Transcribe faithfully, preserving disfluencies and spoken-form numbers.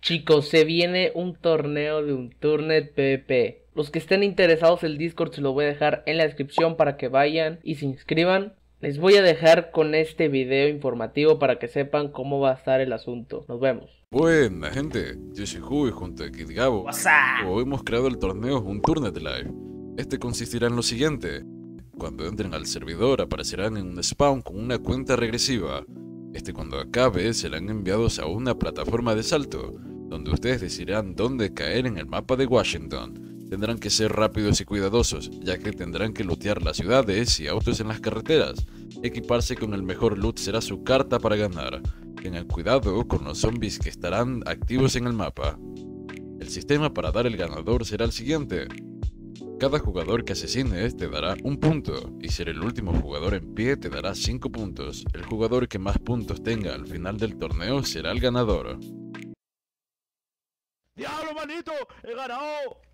Chicos, se viene un torneo de Unturnet PvP. Los que estén interesados, el Discord se lo voy a dejar en la descripción para que vayan y se inscriban. Les voy a dejar con este video informativo para que sepan cómo va a estar el asunto. Nos vemos. Buena gente, yo soy Hu y junto a Kid Gabo hoy hemos creado el torneo Unturnet Live. Este consistirá en lo siguiente: cuando entren al servidor aparecerán en un spawn con una cuenta regresiva. Este cuando acabe serán enviados a una plataforma de salto, donde ustedes decidirán dónde caer en el mapa de Washington. Tendrán que ser rápidos y cuidadosos, ya que tendrán que lootear las ciudades y autos en las carreteras. Equiparse con el mejor loot será su carta para ganar. Tengan cuidado con los zombies que estarán activos en el mapa. El sistema para dar el ganador será el siguiente: cada jugador que asesines te dará un punto, y ser el último jugador en pie te dará cinco puntos. El jugador que más puntos tenga al final del torneo será el ganador. ¡Diablo, manito! ¡He ganado!